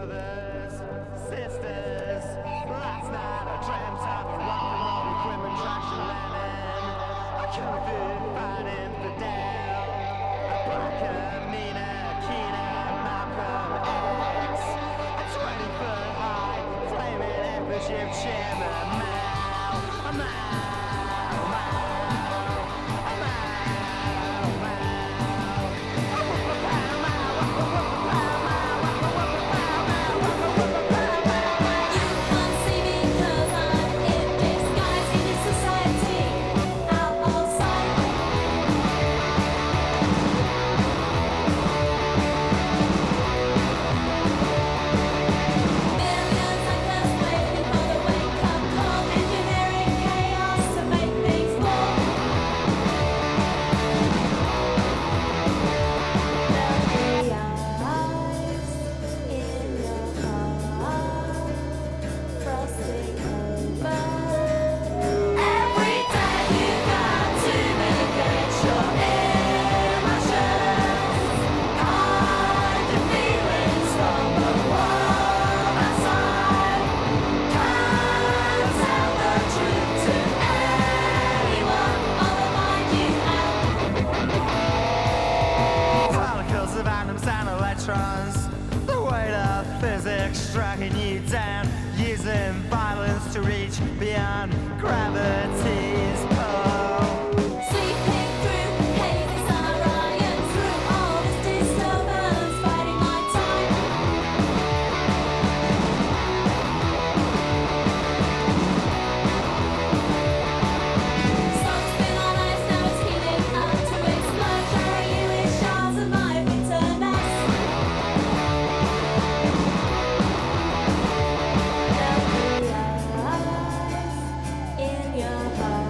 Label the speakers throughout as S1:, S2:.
S1: brothers, sisters. Last night I dreamt of a rock and roll equipment trash and lemon. A kung fu fighting for Dale. A Brackett, Nina, Keena, Malcolm X. A 20-foot high, flaming effigy of Chairman Mao. A Mao. The weight of physics striking you down, using violence to reach beyond gravity's pull.
S2: Sleeping through hazy sunrise and through all this disturbance, fighting my time. Sun's been on ice, now it's heating up to explode, showering you with shards of my bitterness. In your heart.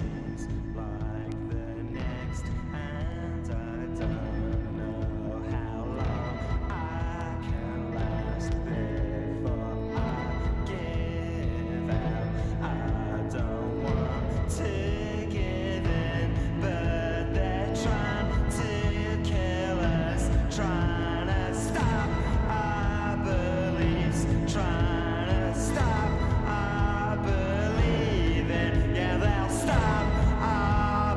S1: seems like the next, and I don't know how long I can last before I give out. I don't want to give in, but they're trying to kill us, trying to stop our beliefs, trying to stop our believing. Yeah, they'll stop our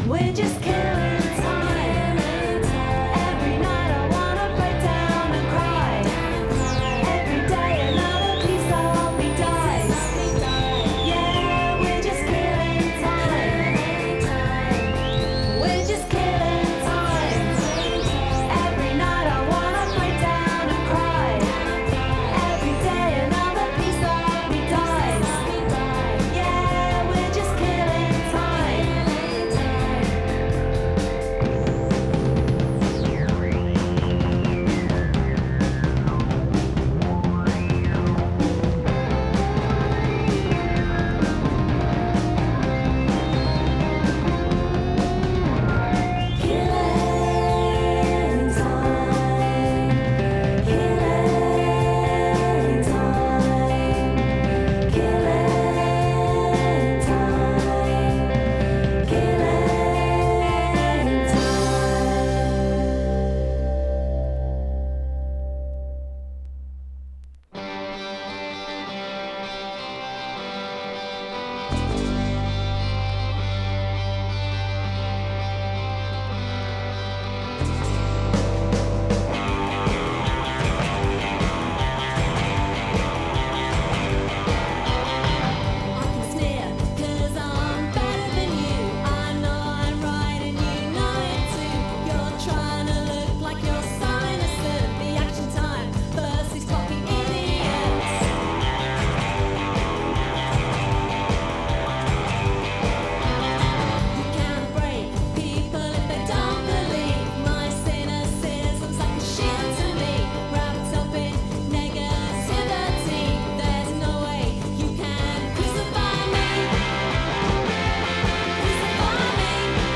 S2: We're just killing time. Every night I wanna break down and cry. Every day another piece of me dies. Yeah, we're just killing time. We're just killing time. Every night I wanna break down and cry. Every day another piece of me dies. Yeah, we're just killing time. Killing time. Killing time. Killing time. Killing I can sneer, 'cause I'm better than you. I know I'm right and you know it too. You're trying to look like you're so innocent. The action time versus cocky idiots. You can't break people if they don't believe. My cynicism's like a shield to me. Wrapped up in negativity. There's no way you can crucify me. Crucify me.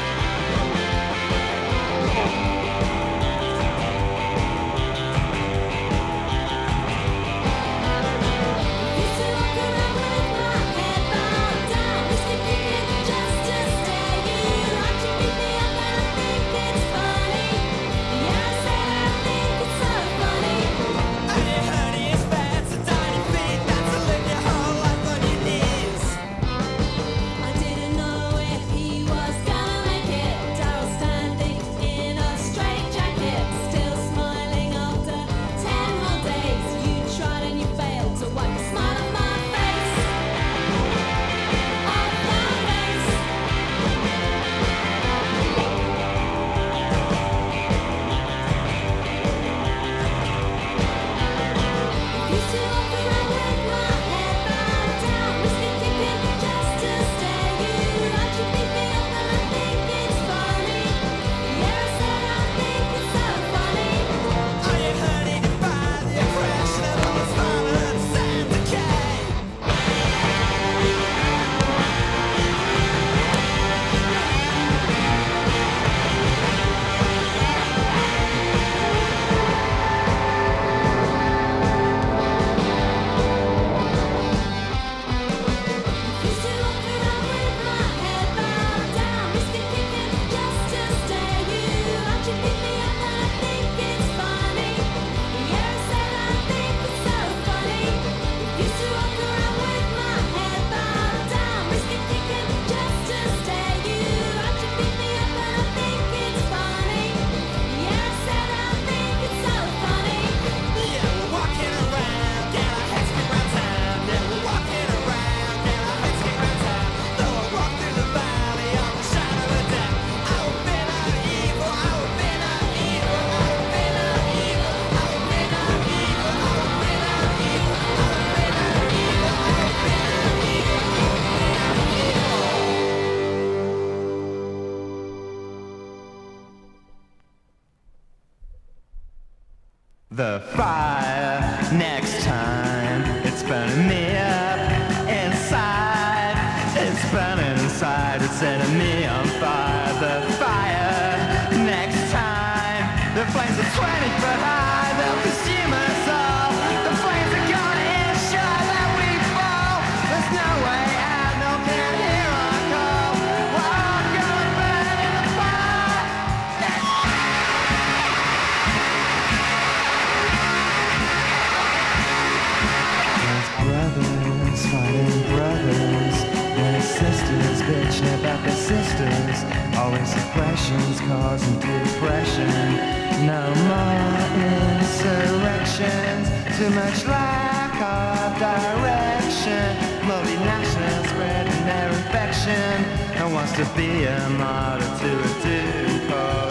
S2: Used to walk around with my head bowed down, whiskey kicking just to stare you. Like you beat me up and I think it's funny. Yeah, I said I think it's so funny.
S1: And your honey is bad, so tiny feet, that's to live your whole life on your knees.
S2: I didn't know if he was gonna make it. Daryl standing in a straight jacket, still smiling after 10 whole days. You tried and you failed to wipe the smile off my face. Off my face. Used to walk around with my head bowed down, whiskey kicking just to stare you. Like you beat me up and I think it's funny. Yeah, I said I think it's so funny.
S1: Are you honey to find the oppression of all this violence and decay?
S2: Used to walk around with my head bowed down, whiskey kicking just to stare you. Like you beat me up and I think it's funny. Yeah, I said I think it's so funny. Used to walk around with my head bowed down, whiskey kicking just to stare you. Like you beat me up and I think it's funny. Yeah, I said I think it's so funny.
S1: Yeah, we're walking around, get our heads spin round town. Yeah, we're walking around, get our heads spin round town. Though I walk through the valley of the shadow of death, I will fear no evil, I will fear no evil, I will fear no evil, I will fear no evil, I will fear no evil, I will fear no evil, I will fear no evil, I will fear no evil. The fire next time, it's burning me up inside. It's burning inside, it's setting me on fire. The fire next time, the flames are 20 foot high, they'll consume us all. The flames are gonna ensure that we fall. There's no way out, no can hear our call. We're all gonna burn in the fire. Brothers fighting brothers, and sisters bitching about their sisters. Always suppressions causing depression. No more insurrections. Too much lack of direction. Multinationals spreading their infection. And wants to be a martyr to a due cause.